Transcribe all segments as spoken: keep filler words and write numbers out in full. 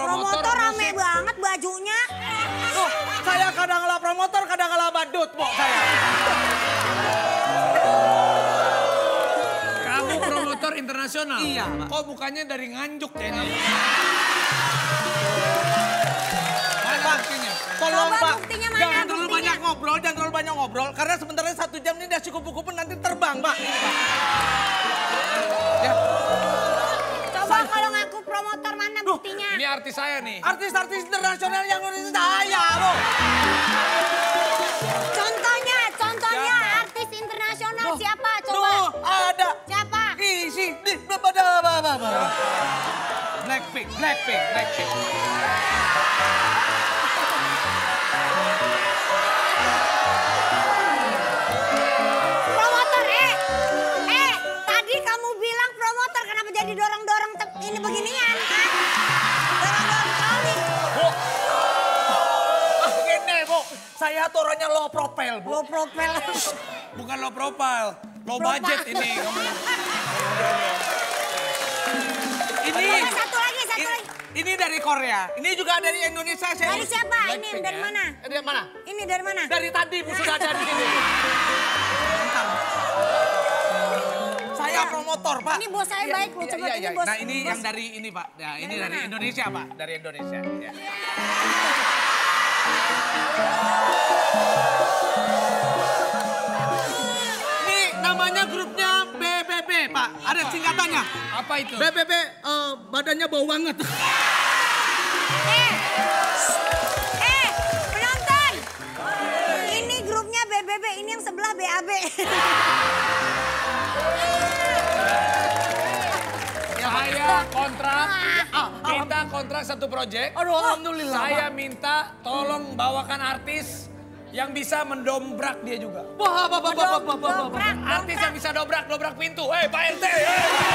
promotor, promotor rame musik. banget bajunya. Tuh, saya kadang kalah promotor, kadang kalah badut, Pok, saya. Kamu promotor internasional? Iya, Pak. Kok bukannya dari Nganjuk kayaknya? Mana Pak, buktinya? tolong Coba Pak, buktinya mana, jangan terlalu buktinya? banyak ngobrol, jangan terlalu banyak ngobrol. Karena sebenarnya satu jam ini udah kupu-kupu nanti terbang, Pak. Ini, Pak. Ya. Coba kalau ngaku promotor mana buktinya? Ini artis saya nih. Artis-artis internasional yang ngurusin saya, Bu. Contohnya, contohnya Siapa? artis internasional Duh, siapa? Coba. Tuh, ada. Siapa? Isi, di, pada, Blackpink, Blackpink, Blackpink. Promotor, eh. Eh, tadi kamu bilang promotor, kenapa jadi dorong-dorong te- ini beginian, kan? Dorong-dorong trolley. Bu, ah, gini, Bu. Saya tuh orangnya low profile, Bu. Low profile. Bukan low profile, low Profile. budget ini kamu. Ini, Coba satu lagi, satu ini, lagi. ini dari Korea. Ini juga dari Indonesia. Saya Dari siapa? Ini Blackpink, dari ya. mana? Eh, Dari mana? Ini dari mana? Dari tadi, Bu, sudah ada di sini. Bentar. Saya promotor, Pak. Ini bos saya Iya, baik loh, iya, coba iya, ini iya. bos. Nah, ini bos. yang dari ini, Pak. Nah, ini Dari dari mana? Indonesia, Pak. Dari Indonesia. Ya. Ini namanya grupnya B B B, Pak. Ada singkatannya. Apa itu? B B B, eh, badannya bau banget. Eh, eh, penonton. Ini grupnya B B B, ini yang sebelah B A B. Saya kontrak, Ah, minta kontrak satu proyek. Aduh, alhamdulillah, Saya Pak. minta tolong bawakan artis yang bisa mendobrak dia juga. Wah, Pak, Pak, Pak, Pak, Pak, Pak, Pak. Dobrak, Artis yang bisa dobrak, dobrak pintu. Hei, Pak R T. hey.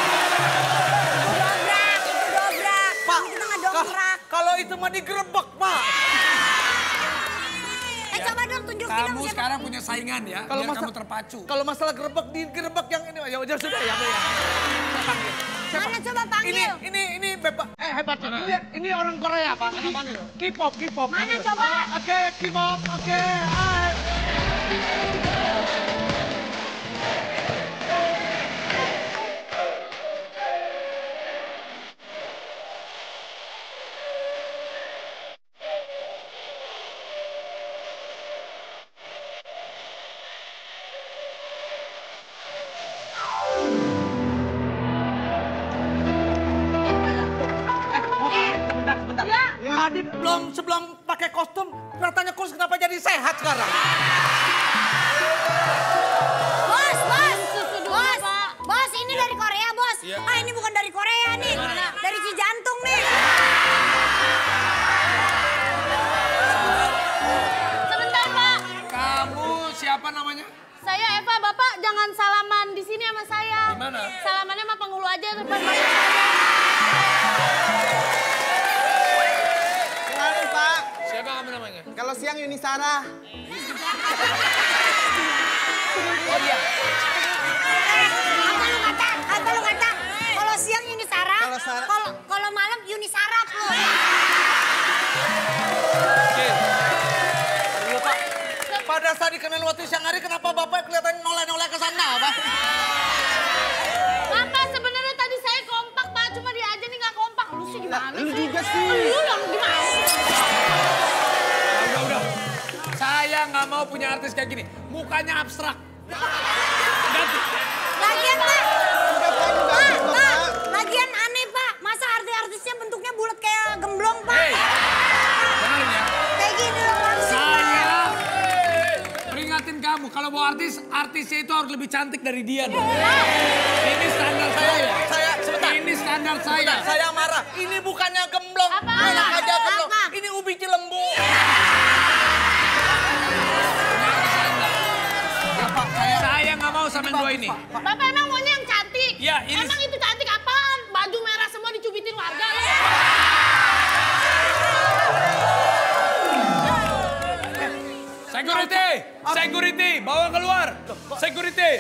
dobrak, itu dobrak. Pak, Ini kita nggak ka- dobrak. kalau itu mah digerebek, Pak. Eh, coba dong tunjukin dong Kamu siapa. sekarang punya saingan ya, Kalau biar masa- kamu terpacu. Kalau masalah gerebek, digerebek yang ini. Ya udah sudah ya, Bu, ya. Saya panggil. Siapa? Mana coba panggil. Ini, ini, ini Bebek. Eh, hebat. Ini, ini orang Korea, Pak. Saya panggil. K-pop, K-pop. Mana coba? Oke, K-pop, oke. ah. Sebentar, sebentar. Tadi belum sebelum pakai kostum, katanya kurus kenapa jadi sehat sekarang? Bos, bos, bos, bos, ini dari Korea, bos. Iya. Ah, ini bukan dari Korea nih, dari Cijantung nih. Sebentar, Pak. Kamu siapa namanya? Saya Eva, Bapak jangan salaman di sini sama saya. Di mana? Salamannya sama penghulu aja depan Bapak. Kenalin Pak, Siapa kamu namanya? kalau siang Yuni Sarah. Oh iya. Apa lu kata? Apa lu kata? Kalau siang Yuni Sarah, Kalau Sarah- kalau kalau malam Yuni Sarap lu. Oke. Aduh, Pak. Pada saat dikenal waktu siang hari, kenapa Bapak kelihatan noleh-noleh ke sana, Pak? Bapak sebenarnya tadi saya kompak, Pak. Cuma dia aja nih nggak kompak. Lu sih gimana Lu sih? juga sih. Lu yang gimana? Udah, udah. Saya nggak mau punya artis kayak gini. Mukanya abstrak. Ganti. Lagian Pak, Enggak Pak, enggak Pak, juga, Pak, Pak. lagian aneh Pak. Masa artis-artisnya bentuknya bulat kayak gemblong Pak? Hei, dengerin ya. Kayak gini loh langsung Saya Pak. peringatin kamu, kalau mau artis, artisnya itu harus lebih cantik dari dia dong. Ini standar saya. Saya, sebentar. Ini standar saya. Sebentar, saya marah. Ini bukannya gemblong. Apa? Enak aja gemblong. Apa? Ini ubi cilembu. Ya, Pak, saya... Saya nggak mau sama yang dua ini. Bapak emang maunya yang cantik? Ya, ini- Emang itu cantik apaan? Baju merah semua dicubitin warga lu. Security, security, bawa keluar. Security.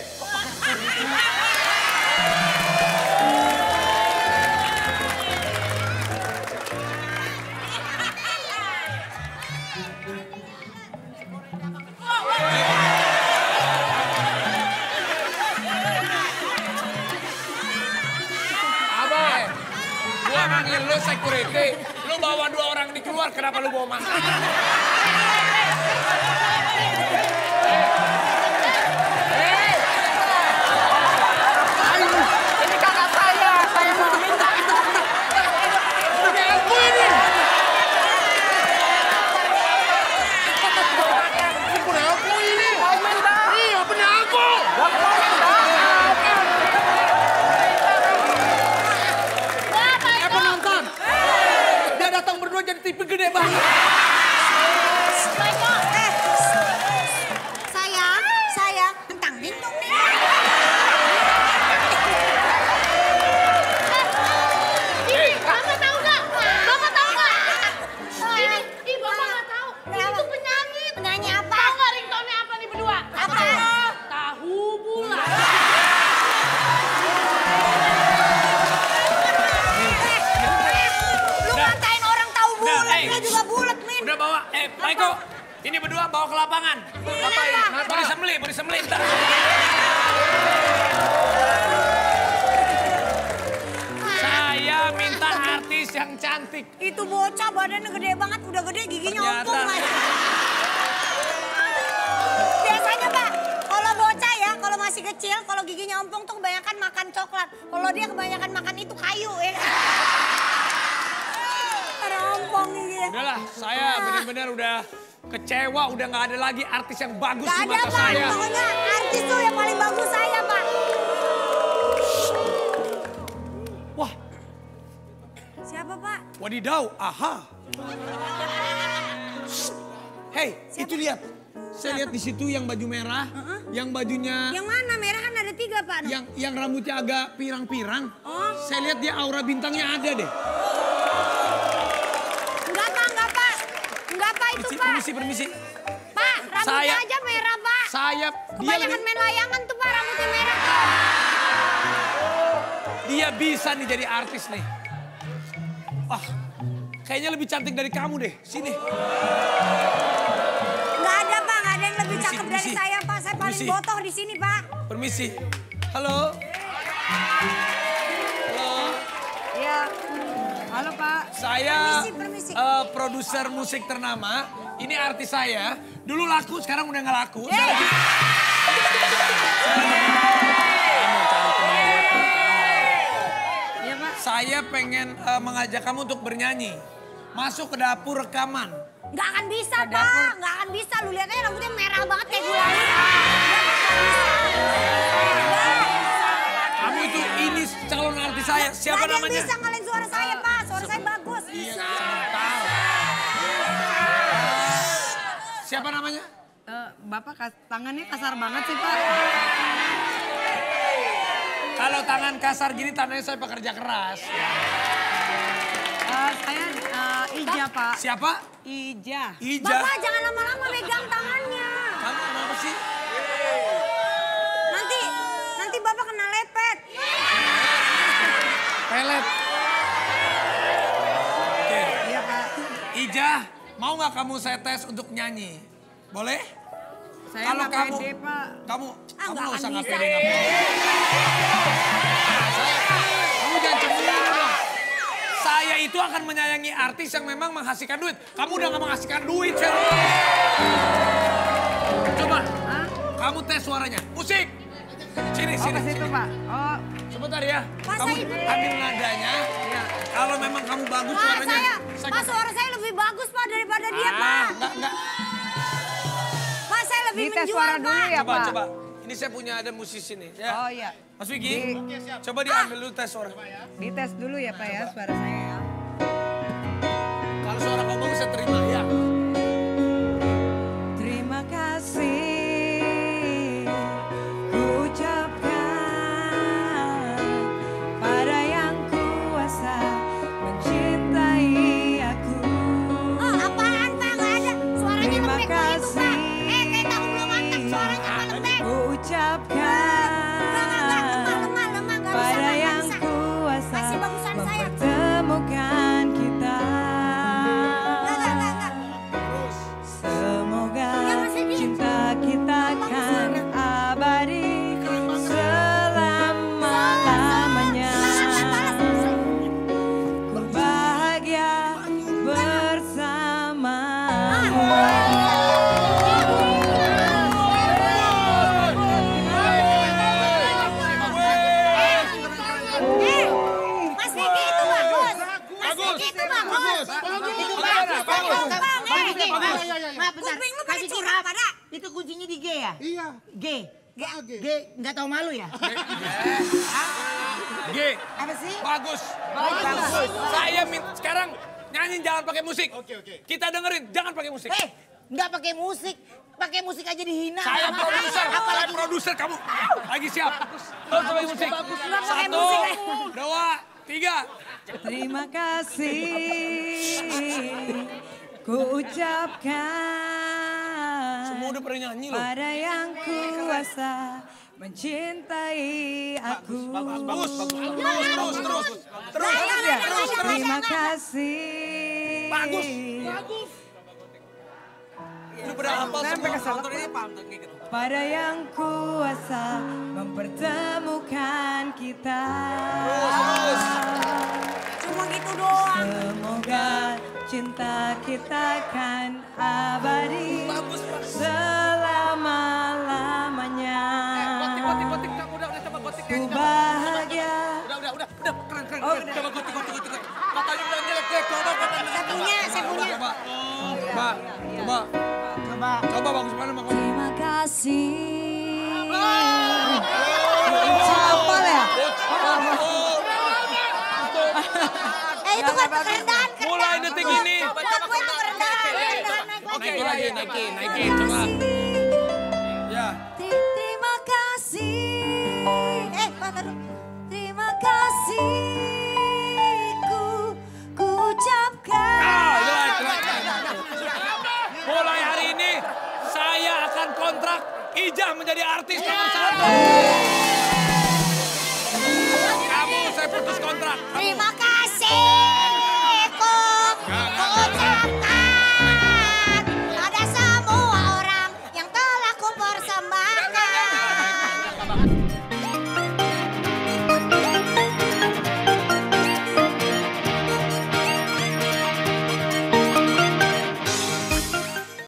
manggil lu security. Lu bawa dua orang ini keluar, kenapa lu bawa makanan? Ini kakak saya, saya mau minta. Punya aku ini. Ini punya aku ini. Mau minta. Iya, punya aku. Gak mau minta. Eh penonton. Dia datang berdua jadi T V gede banget. Eh, sayang, sayang, tentang dindung nih. Ini, Bapak tahu nggak? Bapak tahu nggak? Ini, ih Bapak nggak tahu. Ini tuh penyanyi. Penyanyi apa? Tahu nggak ringtone apa nih berdua? Apa? Tahu bulat. Lu ngatain orang tahu Udah, bulat, eh. dia juga bulat, Min. Udah bawa, eh Maiko, ini berdua bawa ke lapangan. Kenapa? Mau disembelih, mau disembelih ntar. Saya minta artis yang cantik. Itu bocah badannya gede banget, udah gede giginya Ternyata. ompong lagi. Biasanya Pak, kalau bocah ya, kalau masih kecil, kalau giginya ompong tuh kebanyakan makan coklat. Kalau dia kebanyakan makan itu kayu ya. Ada ompong gitu. Udahlah, saya benar-benar udah kecewa, udah nggak ada lagi artis yang bagus Gak di ada mata Pak, saya. pokoknya artis tuh yang paling bagus saya Pak. Wah, Siapa Pak? wadidaw, aha. Hei, itu lihat. Saya lihat di situ yang baju merah, yang bajunya, Yang mana? Merah kan ada tiga Pak. yang yang rambutnya agak pirang-pirang. Oh. Saya lihat dia aura bintangnya ada deh. Enggak Pak, enggak Pak. Enggak Pak itu Permisi, Pak. permisi, permisi. Pak, rambutnya Saya- aja merah Pak. Saya, dia Kebanyakan lebih, main layangan tuh Pak, rambutnya merah. dia bisa nih jadi artis nih. Wah, kayaknya lebih cantik dari kamu deh. Sini. Enggak ada Pak, enggak ada yang lebih Permisi, cakep dari permisi. saya Pak. Saya paling Permisi. botoh di sini Pak. Permisi. Halo. Halo. Iya. Halo Pak. Saya Permisi, permisi. eh, produser musik ternama. Ini artis saya. Dulu laku, sekarang udah nggak laku. Eh. Saya lagi... Iya Pak. Saya pengen eh, mengajak kamu untuk bernyanyi. Masuk ke dapur rekaman. Enggak akan bisa Ke Pak, dapur. enggak akan bisa. Lu lihat aja rambutnya merah banget kayak gulali. Kamu itu ini calon artis saya. Siapa Nggak ada yang namanya? bisa ngalahin suara saya Pak, suara saya bagus. Iya, sebentar. Siapa namanya? Eh, Bapak kas tangannya kasar banget sih Pak. Kalau tangan kasar gini tandanya saya pekerja keras. Eh, saya eh, Ija Pak. Siapa? Ija. Ija. Bapak jangan lama-lama megang tangannya. Kamu kenapa sih? Nanti, nanti Bapak kena lepet. Pelet. Oke. Iya Pak. Ija, mau nggak kamu saya tes untuk nyanyi? Boleh? Saya Kalau nggak kamu, pede Pak. kamu, Ah, kamu nggak nggak usah akan nggak bisa. pede, nggak pede. Saya- Kamu jangan cemburu dong. Saya itu akan menyayangi artis yang memang menghasilkan duit. Kamu udah nggak menghasilkan duit, Sheryl. Coba, Hah? kamu tes suaranya. Musik. Sini, Oh sini, ke situ sini. Pak. Oh Sebentar ya. Masa Kamu itu? ambil nadanya. iya. Kalau memang kamu bagus Pak, suaranya. saya, saya- Pak suara saya lebih bagus Pak daripada dia Ah, Pak. enggak, enggak. Pak saya lebih Dites menjual suara Pak. dulu ya Coba, Pak. coba. Ini saya punya ada musisi nih. Ya. Oh iya. Mas Wiki, coba Ah. diambil dulu tes suara. Dites dulu ya Pak ya suara saya ya. Kalau suara kamu bagus saya terima ya. Terima kasih ku ucapkan pada yang kuasa mencintai aku. Oh apaan Pak nggak ada. Suaranya Terima lembek begitu Pak. kasih. Eh kayak tahu belum matang suaranya Pak lembek. Ku ucapkan Enggak, enggak, enggak. Lemah, lemah, lemah. Nggak bisa pada Pak, nggak yang bisa. kuasa Masih bagusan saya. mempertemukan kita. Enggak, enggak, enggak, enggak. Semoga Ya, masih di- cinta kita kan abadi selama-lamanya. Balas, balas. Ku Bang, eh. Bagus, Maaf, maaf, bentar. kuping lu pada Kasih curhat curhat. pada. Itu kuncinya di G ya? Iya. G. G. G, nggak tahu malu ya? G. Apa sih? Bagus. Bagus. Saya minta sekarang nyanyi jangan pakai musik. Oke, oke. Kita dengerin, jangan pakai musik. Eh, nggak pakai musik. Pakai musik aja dihina. Saya Sama produser, saya. saya produser kamu. Lagi siap. Terus pakai musik. pakai Satu, musik. dua, tiga. Terima kasih ku ucapkan Semua udah pernah nyanyi loh. pada yang kuasa mencintai aku. Bagus, bagus, terus, terus, terus, terus, Ya, terus, terus. terima kasih. Bagus, bagus. Udah pada hafal semua. Pantun ini pantun kayak gitu. Pada yang kuasa mempertemukan kita. Cuma gitu doang. Semoga cinta kita kan abadi selama-lamanya. Gotik, gotik, gotik. Kamu udah, udah coba gotik. Ku bahagia. Udah, udah, udah, udah, keren, keren, keren. Coba gotik, gotik, gotik. Katanya bilang jelek, jelek. Coba, coba. Saya punya, saya punya. Coba, coba, coba, Coba. coba bagus mana bang? Terima kasih. Hafal ya? Eh itu kan kerendahan. Mulai detik ini. Buat gue itu kerendahan. Kerendahan naik lagi. Naikin lagi, naikin, naikin, coba. Ya. Terima kasih. Eh, Pak, taruh. Terima kasih ku, ku ucapkan. Ah, jelek, jelek. Mulai hari ini saya akan kontrak Ijah menjadi artis nomor satu. Kamu saya putus kontrak. Kamu. Terima kasih ku ucapkan pada semua orang yang telah ku persembahkan.